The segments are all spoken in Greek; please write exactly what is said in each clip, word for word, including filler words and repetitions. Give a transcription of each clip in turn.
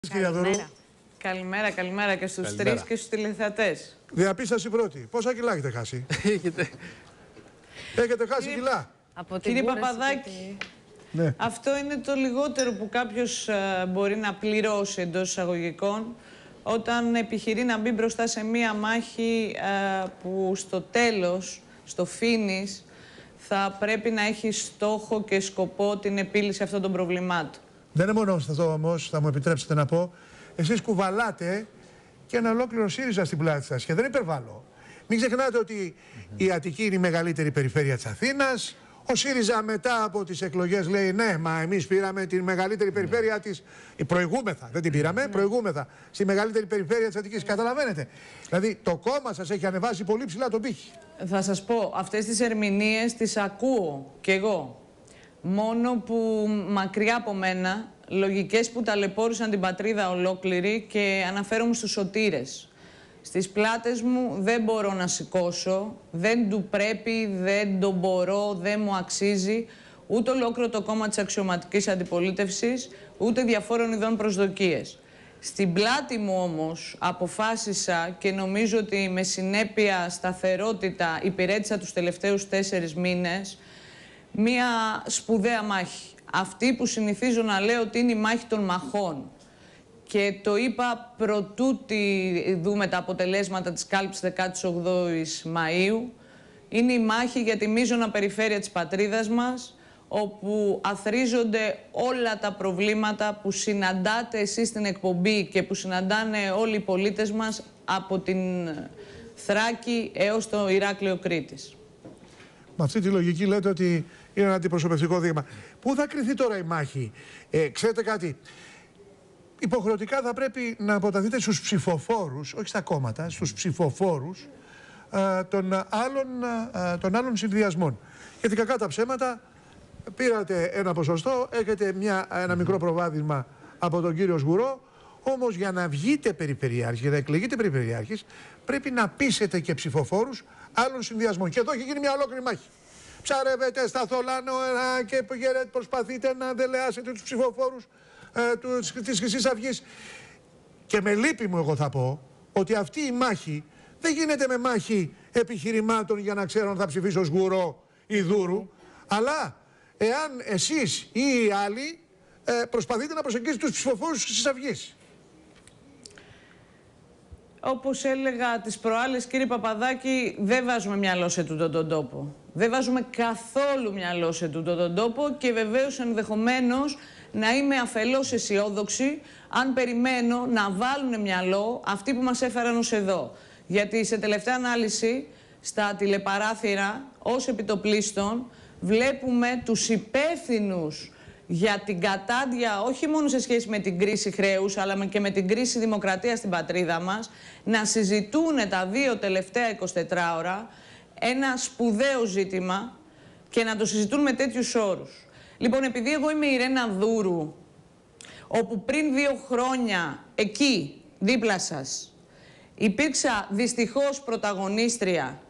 Καλημέρα. Καλημέρα, καλημέρα και στους τρεις και στους τηλεθεατές. Διαπίστωση πρώτη. Πόσα κιλά έχετε χάσει? Έχετε. Έχετε χάσει Κύριε... κιλά. Από Κύριε Παπαδάκη, ναι. Αυτό είναι το λιγότερο που κάποιος uh, μπορεί να πληρώσει εντός εισαγωγικών όταν επιχειρεί να μπει μπροστά σε μία μάχη uh, που στο τέλος, στο finish, θα πρέπει να έχει στόχο και σκοπό την επίλυση αυτών των προβλημάτων. Δεν είναι μόνο αυτό όμως, θα μου επιτρέψετε να πω, εσείς κουβαλάτε και ένα ολόκληρο ΣΥΡΙΖΑ στην πλάτη σας και δεν υπερβάλλω. Μην ξεχνάτε ότι mm-hmm. η Αττική είναι η μεγαλύτερη περιφέρεια της Αθήνας. Ο ΣΥΡΙΖΑ μετά από τις εκλογές λέει ναι, μα εμείς πήραμε τη μεγαλύτερη περιφέρεια της. Η προηγούμεθα, δεν την πήραμε, mm-hmm. προηγούμεθα στη μεγαλύτερη περιφέρεια της Αττικής. Mm-hmm. Καταλαβαίνετε. Δηλαδή το κόμμα σας έχει ανεβάσει πολύ ψηλά τον πύχη. Θα σας πω, αυτές τις ερμηνείες τις ακούω κι εγώ. Μόνο που μακριά από μένα, λογικές που ταλαιπώρησαν την πατρίδα ολόκληρη και αναφέρομαι στους σωτήρες. Στις πλάτες μου δεν μπορώ να σηκώσω, δεν του πρέπει, δεν το μπορώ, δεν μου αξίζει ούτε ολόκληρο το κόμμα της αξιωματικής αντιπολίτευσης, ούτε διαφόρων ειδών προσδοκίες. Στην πλάτη μου όμως αποφάσισα και νομίζω ότι με συνέπεια σταθερότητα υπηρέτησα τους τελευταίους τέσσερις μήνες μία σπουδαία μάχη. Αυτή που συνηθίζω να λέω ότι είναι η μάχη των μαχών. Και το είπα προτού τη δούμε τα αποτελέσματα της κάλπης δεκαοκτώ Μαΐου. Είναι η μάχη για τη μείζωνα περιφέρεια της πατρίδας μας, όπου αθροίζονται όλα τα προβλήματα που συναντάτε εσείς στην εκπομπή και που συναντάνε όλοι οι πολίτες μας από την Θράκη έως το Ηράκλειο Κρήτης. Με αυτή τη λογική λέτε ότι είναι ένα αντιπροσωπευτικό δείγμα. Πού θα κριθεί τώρα η μάχη? Ε, ξέρετε κάτι, υποχρεωτικά θα πρέπει να αποταθείτε στους ψηφοφόρους, όχι στα κόμματα, στους ψηφοφόρους α, των, άλλων, α, των άλλων συνδυασμών. Γιατί κακά τα ψέματα, πήρατε ένα ποσοστό, έχετε μια, ένα μικρό προβάδισμα από τον κύριο Σγουρό, όμως για να βγείτε περιφερειάρχης, για να εκλεγείτε περιφερειάρχης, πρέπει να πείσετε και ψηφοφόρους άλλων συνδυασμών. Και εδώ έχει γίνει μια ολόκληρη μάχη. Ψαρεύετε στα θολάνο και προσπαθείτε να δελεάσετε τους ψηφοφόρους ε, τους, της Χρυσής Αυγής. Και με λύπη μου εγώ θα πω ότι αυτή η μάχη δεν γίνεται με μάχη επιχειρημάτων για να ξέρω αν θα ψηφίσω Σγουρό ή Δούρου, αλλά εάν εσείς ή οι άλλοι ε, προσπαθείτε να προσεγγίσετε τους ψηφοφόρους της Χρυσής Αυγής. Όπως έλεγα τις προάλλες, κύριε Παπαδάκη, δεν βάζουμε μυαλό σε τούτον τον τόπο. Δεν βάζουμε καθόλου μυαλό σε τούτον τον τόπο και βεβαίως ενδεχομένως να είμαι αφελώς αισιόδοξη αν περιμένω να βάλουν μυαλό αυτοί που μας έφεραν ως εδώ. Γιατί σε τελευταία ανάλυση, στα τηλεπαράθυρα, ως επιτοπλίστων, βλέπουμε τους υπεύθυνους για την κατάντια, όχι μόνο σε σχέση με την κρίση χρέους, αλλά και με την κρίση δημοκρατίας στην πατρίδα μας, να συζητούν τα δύο τελευταία εικοσιτέσσερις ώρα ένα σπουδαίο ζήτημα και να το συζητούν με τέτοιους όρους. Λοιπόν, επειδή εγώ είμαι η Ιρένα Δούρου, όπου πριν δύο χρόνια εκεί, δίπλα σας, υπήρξα δυστυχώς πρωταγωνίστρια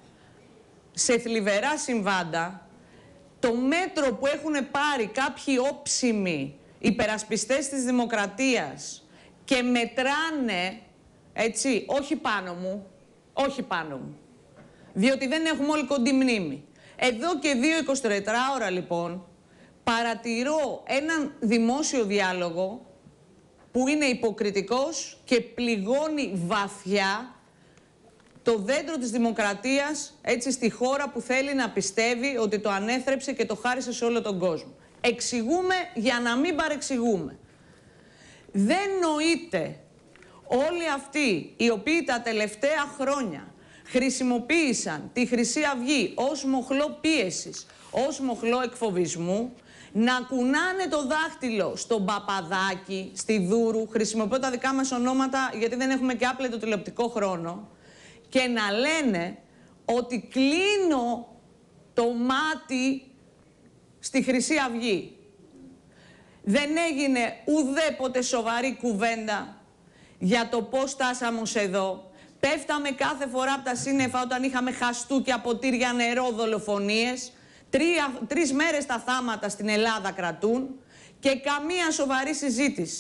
σε θλιβερά συμβάντα, το μέτρο που έχουν πάρει κάποιοι όψιμοι υπερασπιστές της δημοκρατίας και μετράνε, έτσι, όχι πάνω μου, όχι πάνω μου, διότι δεν έχουμε όλοι κοντή μνήμη. Εδώ και δύο εικοσιτέσσερις ώρα λοιπόν παρατηρώ έναν δημόσιο διάλογο που είναι υποκριτικός και πληγώνει βαθιά το δέντρο της δημοκρατίας, έτσι, στη χώρα που θέλει να πιστεύει ότι το ανέθρεψε και το χάρισε σε όλο τον κόσμο. Εξηγούμε για να μην παρεξηγούμε. Δεν νοείται όλοι αυτοί οι οποίοι τα τελευταία χρόνια χρησιμοποίησαν τη Χρυσή Αυγή ως μοχλό πίεσης, ως μοχλό εκφοβισμού, να κουνάνε το δάχτυλο στον Παπαδάκη, στη Δούρου, χρησιμοποιώ τα δικά μας ονόματα γιατί δεν έχουμε και άπλετο τηλεοπτικό χρόνο, και να λένε ότι κλείνω το μάτι στη Χρυσή Αυγή. Δεν έγινε ουδέποτε σοβαρή κουβέντα για το πώς στάσαμε ως εδώ. Πέφταμε κάθε φορά από τα σύννεφα όταν είχαμε χαστούκια, ποτήρια, νερό, δολοφονίες. Τρία, τρεις μέρες τα θάματα στην Ελλάδα κρατούν και καμία σοβαρή συζήτηση.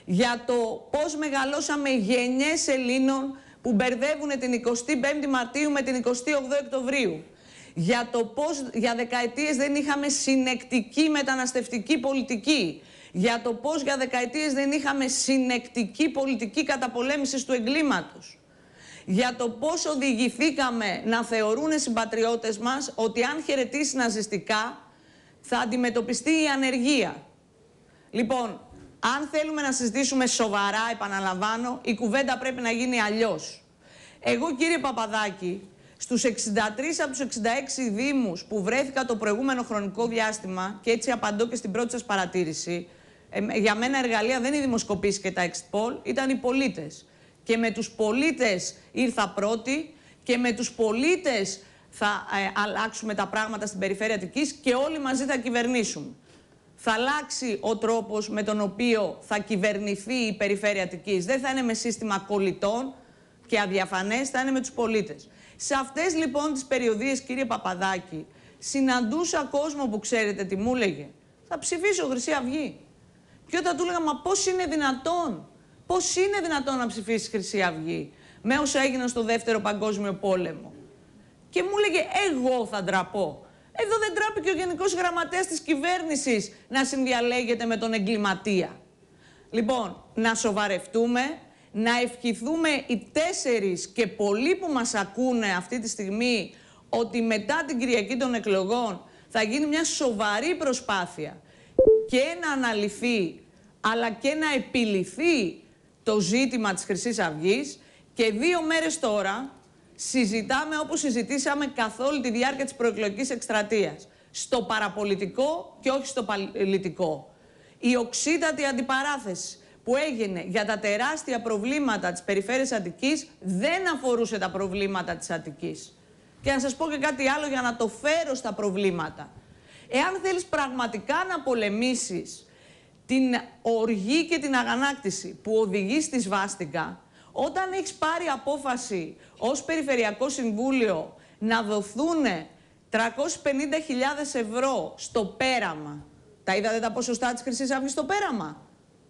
Για το πώς μεγαλώσαμε γενιές Ελλήνων που μπερδεύουν την εικοστή πέμπτη Μαρτίου με την εικοστή όγδοη Οκτωβρίου. Για το πώς για δεκαετίες δεν είχαμε συνεκτική μεταναστευτική πολιτική. Για το πώς για δεκαετίες δεν είχαμε συνεκτική πολιτική καταπολέμησης του εγκλήματος. Για το πώς οδηγηθήκαμε να θεωρούν οι συμπατριώτες μας ότι αν χαιρετήσει ναζιστικά θα αντιμετωπιστεί η ανεργία. Λοιπόν, αν θέλουμε να συζητήσουμε σοβαρά, επαναλαμβάνω, η κουβέντα πρέπει να γίνει αλλιώς. Εγώ, κύριε Παπαδάκη, στους εξήντα τρεις από τους εξήντα έξι δήμους που βρέθηκα το προηγούμενο χρονικό διάστημα, και έτσι απαντώ και στην πρώτη σας παρατήρηση, ε, για μένα εργαλεία δεν είναι οι δημοσκοπήσεις και τα exit poll, ήταν οι πολίτες. Και με τους πολίτες ήρθα πρώτη και με τους πολίτες θα ε, αλλάξουμε τα πράγματα στην περιφέρεια Αττικής και όλοι μαζί θα κυβερνήσουμε. Θα αλλάξει ο τρόπος με τον οποίο θα κυβερνηθεί η περιφέρεια Αττικής. Δεν θα είναι με σύστημα κολλητών και αδιαφανές, θα είναι με τους πολίτες. Σε αυτές λοιπόν τις περιοδίες, κύριε Παπαδάκη, συναντούσα κόσμο που ξέρετε τι μου έλεγε. Θα ψηφίσω Χρυσή Αυγή. Και όταν του έλεγα, μα πώς είναι δυνατόν, πώς είναι δυνατόν να ψηφίσεις Χρυσή Αυγή με όσα έγιναν στο Δεύτερο Παγκόσμιο Πόλεμο. Και μου έλεγε, εγώ θα ντραπώ. Εδώ δεν τράπηκε ο Γενικός Γραμματέας της Κυβέρνησης να συνδιαλέγεται με τον εγκληματία. Λοιπόν, να σοβαρευτούμε, να ευχηθούμε οι τέσσερις και πολλοί που μας ακούνε αυτή τη στιγμή ότι μετά την Κυριακή των εκλογών θα γίνει μια σοβαρή προσπάθεια και να αναλυθεί αλλά και να επιληθεί το ζήτημα της Χρυσής Αυγής και δύο μέρες τώρα συζητάμε όπως συζητήσαμε καθ' όλη τη διάρκεια της προεκλογικής εκστρατείας. Στο παραπολιτικό και όχι στο πολιτικό. Η οξύτατη αντιπαράθεση που έγινε για τα τεράστια προβλήματα της περιφέρειας Αττικής δεν αφορούσε τα προβλήματα της Αττικής. Και να σας πω και κάτι άλλο για να το φέρω στα προβλήματα. Εάν θέλεις πραγματικά να πολεμήσεις την οργή και την αγανάκτηση που οδηγεί στη σβάστηκα, όταν έχεις πάρει απόφαση ως Περιφερειακό Συμβούλιο να δοθούν τριακόσιες πενήντα χιλιάδες ευρώ στο πέραμα, τα είδατε τα ποσοστά της Χρυσής Αυγής στο πέραμα,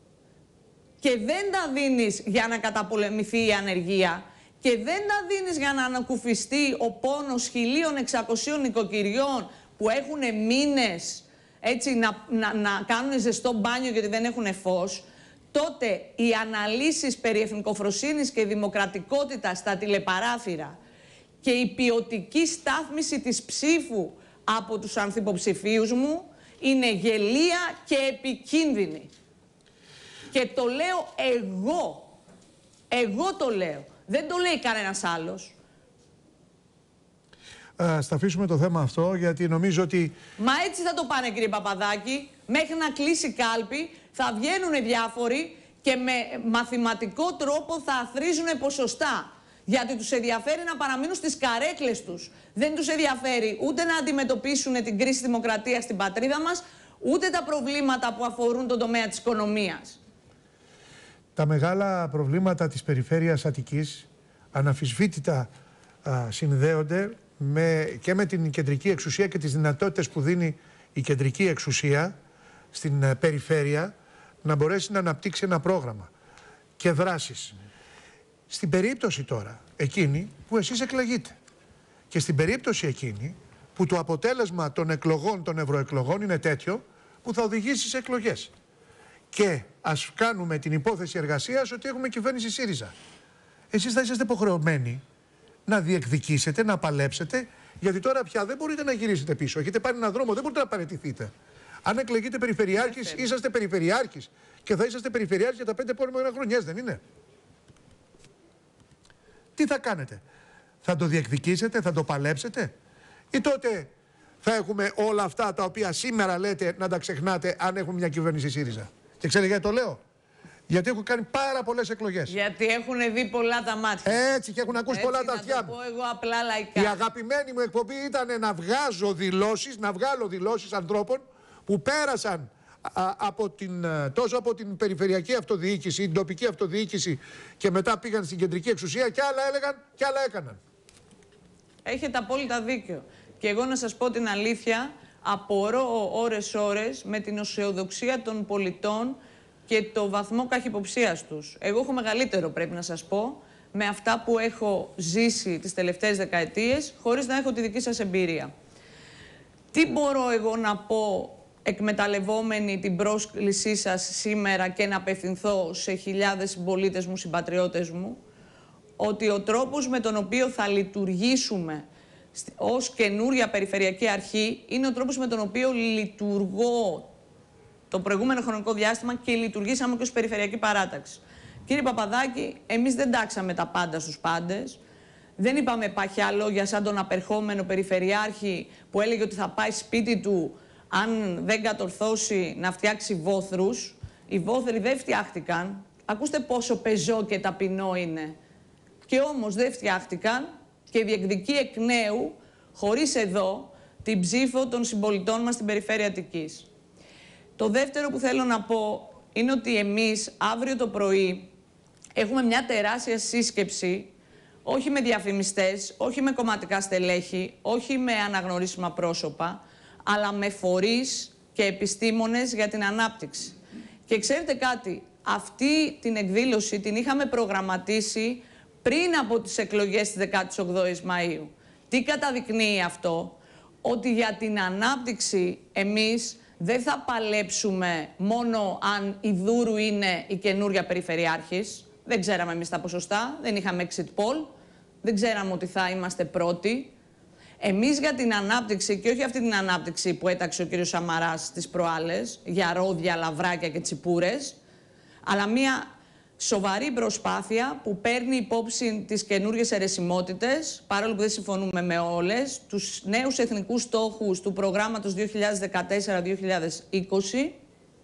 και δεν τα δίνεις για να καταπολεμηθεί η ανεργία και δεν τα δίνεις για να ανακουφιστεί ο πόνος χίλια εξακοσίων νοικοκυριών που έχουν μήνες έτσι να, να, να κάνουν ζεστό μπάνιο γιατί δεν έχουν φως, τότε οι αναλύσεις περί εθνικοφροσύνης και δημοκρατικότητας στα τηλεπαράθυρα και η ποιοτική στάθμιση της ψήφου από τους ανθυποψηφίους μου είναι γελία και επικίνδυνη. Και το λέω εγώ. Εγώ το λέω. Δεν το λέει κανένας άλλος. Ας τα αφήσουμε το θέμα αυτό, γιατί νομίζω ότι... Μα έτσι θα το πάνε, κύριε Παπαδάκη. Μέχρι να κλείσει κάλπη θα βγαίνουν διάφοροι και με μαθηματικό τρόπο θα αθροίζουν ποσοστά. Γιατί τους ενδιαφέρει να παραμείνουν στις καρέκλες τους. Δεν τους ενδιαφέρει ούτε να αντιμετωπίσουν την κρίση δημοκρατίας στην πατρίδα μας, ούτε τα προβλήματα που αφορούν τον τομέα της οικονομίας. Τα μεγάλα προβλήματα της περιφέρειας Αττικής αναμφισβήτητα α, συνδέονται με, και με την κεντρική εξουσία και τις δυνατότητες που δίνει η κεντρική εξουσία στην α, περιφέρεια να μπορέσει να αναπτύξει ένα πρόγραμμα και δράσεις. Mm. Στην περίπτωση τώρα εκείνη που εσείς εκλεγείτε και στην περίπτωση εκείνη που το αποτέλεσμα των εκλογών, των ευρωεκλογών είναι τέτοιο που θα οδηγήσει σε εκλογές. Και ας κάνουμε την υπόθεση εργασίας ότι έχουμε κυβέρνηση ΣΥΡΙΖΑ. Εσείς θα είσαστε υποχρεωμένοι να διεκδικήσετε, να παλέψετε, γιατί τώρα πια δεν μπορείτε να γυρίσετε πίσω. Έχετε πάρει έναν δρόμο, δεν μπορείτε να παραιτηθείτε. Αν εκλεγείτε περιφερειάρχης, είσαστε περιφερειάρχης και θα είσαστε περιφερειάρχης για τα πέντε επόμενα χρονιές, δεν είναι? Τι θα κάνετε? Θα το διεκδικήσετε, θα το παλέψετε, ή τότε θα έχουμε όλα αυτά τα οποία σήμερα λέτε να τα ξεχνάτε αν έχουμε μια κυβέρνηση ΣΥΡΙΖΑ? Και ξέρετε γιατί το λέω? Γιατί έχω κάνει πάρα πολλές εκλογές. Γιατί έχουν δει πολλά τα μάτια. Έτσι, και έχουν ακούσει Έτσι, πολλά τα αυτιά μου. Να το πω εγώ απλά λαϊκά. Η αγαπημένη μου εκπομπή ήταν να βγάζω δηλώσεις, να βγάλω δηλώσεις ανθρώπων που πέρασαν α, από την, τόσο από την περιφερειακή αυτοδιοίκηση, την τοπική αυτοδιοίκηση και μετά πήγαν στην κεντρική εξουσία και άλλα έλεγαν και άλλα έκαναν. Έχετε απόλυτα δίκιο. Και εγώ να σας πω την αλήθεια, απορώ ώρες-ώρες με την αισιοδοξία των πολιτών και το βαθμό καχυποψίας τους. Εγώ έχω μεγαλύτερο, πρέπει να σας πω, με αυτά που έχω ζήσει τις τελευταίες δεκαετίες, χωρίς να έχω τη δική σας εμπειρία. Τι μπορώ εγώ να πω, εκμεταλλευόμενη την πρόσκλησή σας σήμερα και να απευθυνθώ σε χιλιάδες συμπολίτες μου, συμπατριώτες μου, ότι ο τρόπος με τον οποίο θα λειτουργήσουμε ως καινούρια περιφερειακή αρχή είναι ο τρόπος με τον οποίο λειτουργώ το προηγούμενο χρονικό διάστημα και λειτουργήσαμε και ως περιφερειακή παράταξη. Κύριε Παπαδάκη, εμείς δεν τάξαμε τα πάντα στους πάντες. Δεν είπαμε παχιά λόγια σαν τον απερχόμενο περιφερειάρχη που έλεγε ότι θα πάει σπίτι του αν δεν κατορθώσει να φτιάξει βόθρους. Οι βόθροι δεν φτιάχτηκαν. Ακούστε πόσο πεζό και ταπεινό είναι. Και όμως δεν φτιάχτηκαν και διεκδικεί εκ νέου, χωρίς εδώ, την ψήφο των συμπολιτών μας στην περιφέρεια Αττικής. Το δεύτερο που θέλω να πω είναι ότι εμείς αύριο το πρωί έχουμε μια τεράστια σύσκεψη, όχι με διαφημιστές, όχι με κομματικά στελέχη, όχι με αναγνωρίσιμα πρόσωπα, αλλά με φορείς και επιστήμονες για την ανάπτυξη. Και ξέρετε κάτι, αυτή την εκδήλωση την είχαμε προγραμματίσει πριν από τις εκλογές της δεκάτης όγδοης Μαΐου. Τι καταδεικνύει αυτό? Ότι για την ανάπτυξη εμείς δεν θα παλέψουμε μόνο αν η Δούρου είναι η καινούρια περιφερειάρχης. Δεν ξέραμε εμείς τα ποσοστά, δεν είχαμε exit poll, δεν ξέραμε ότι θα είμαστε πρώτοι. Εμείς για την ανάπτυξη, και όχι αυτή την ανάπτυξη που έταξε ο κύριος Σαμαράς στις προάλλες, για ρόδια, λαβράκια και τσιπούρες, αλλά μια σοβαρή προσπάθεια που παίρνει υπόψη τις καινούργιες αιρεσιμότητες, παρόλο που δεν συμφωνούμε με όλες, τους νέους εθνικούς στόχους του προγράμματος δύο χιλιάδες δεκατέσσερα δύο χιλιάδες είκοσι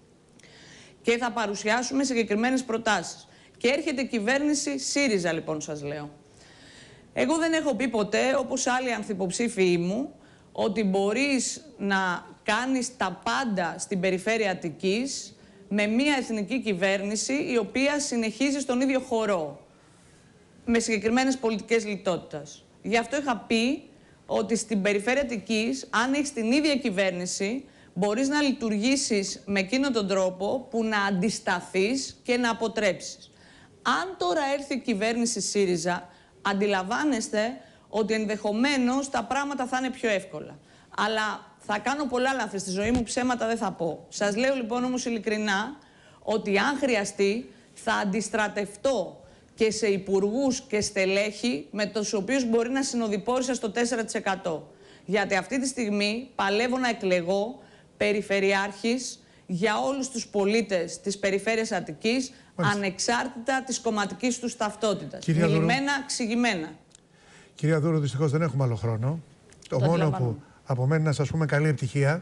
και θα παρουσιάσουμε συγκεκριμένες προτάσεις. Και έρχεται κυβέρνηση ΣΥΡΙΖΑ, λοιπόν, σας λέω. Εγώ δεν έχω πει ποτέ, όπως άλλοι ανθυποψήφοι μου, ότι μπορείς να κάνεις τα πάντα στην περιφέρεια Αττικής με μια εθνική κυβέρνηση η οποία συνεχίζει στον ίδιο χορό, με συγκεκριμένες πολιτικές λιτότητας. Γι' αυτό είχα πει ότι στην περιφέρεια Αττικής, αν έχεις την ίδια κυβέρνηση, μπορείς να λειτουργήσεις με εκείνον τον τρόπο που να αντισταθείς και να αποτρέψεις. Αν τώρα έρθει η κυβέρνηση ΣΥΡΙΖΑ, αντιλαμβάνεστε ότι ενδεχομένως τα πράγματα θα είναι πιο εύκολα. Αλλά θα κάνω πολλά λάθη στη ζωή μου, ψέματα δεν θα πω. Σας λέω λοιπόν όμως ειλικρινά ότι αν χρειαστεί θα αντιστρατευτώ και σε υπουργούς και στελέχη με τους οποίους μπορεί να συνοδοιπόρησα στο τέσσερα τοις εκατό. Γιατί αυτή τη στιγμή παλεύω να εκλεγώ περιφερειάρχης για όλους τους πολίτες της περιφέρειας Αττικής, μάλιστα, ανεξάρτητα της κομματικής τους ταυτότητας. Μιλημένα, εξηγημένα. Κυρία Δούρου, δυστυχώς δεν έχουμε άλλο χρόνο. Το, το μόνο που απομένει να σας πούμε καλή επιτυχία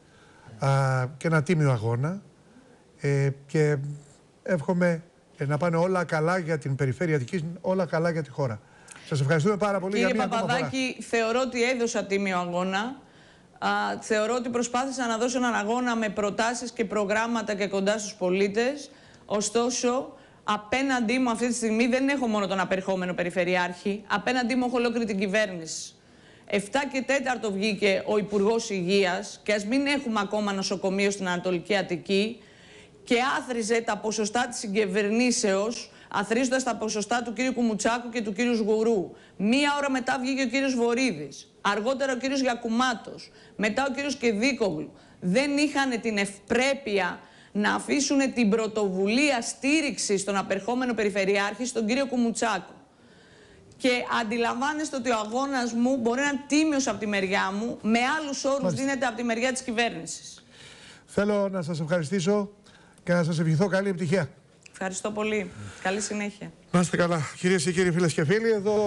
α, και ένα τίμιο αγώνα ε, και εύχομαι ε, να πάνε όλα καλά για την περιφέρεια Αττικής, όλα καλά για τη χώρα. Σας ευχαριστούμε πάρα πολύ. Κύριε για μια Παπαδάκη, θεωρώ ότι έδωσα τίμιο αγώνα. Α, θεωρώ ότι προσπάθησα να δώσω έναν αγώνα με προτάσεις και προγράμματα και κοντά στους πολίτες. Ωστόσο, απέναντί μου αυτή τη στιγμή δεν έχω μόνο τον απερχόμενο περιφερειάρχη, απέναντί μου έχω ολόκληρη την κυβέρνηση. εφτά και τέταρτο βγήκε ο Υπουργός Υγείας και ας μην έχουμε ακόμα νοσοκομείο στην Ανατολική Αττική και άθριζε τα ποσοστά της συγκυβερνήσεως, αθρίζοντας τα ποσοστά του κύριου Κουμουτσάκου και του κύριου Σγουρού. Μία ώρα μετά βγήκε ο κύριος Βορίδης, αργότερα ο κύριος Γιακουμάτος, μετά ο κύριος Κεδίκογλου. Δεν είχαν την ευπρέπεια να αφήσουν την πρωτοβουλία στήριξη στον απερχόμενο περιφερειάρχη, στον κύριο Κουμουτσάκου. Και αντιλαμβάνεστε ότι ο αγώνας μου μπορεί να είναι τίμιος από τη μεριά μου, με άλλους όρους μάλιστα δίνεται από τη μεριά της κυβέρνησης. Θέλω να σας ευχαριστήσω και να σας ευχηθώ καλή επιτυχία. Ευχαριστώ πολύ. Καλή συνέχεια. Να είστε καλά. Κυρίες και κύριοι, φίλες και φίλοι, εδώ...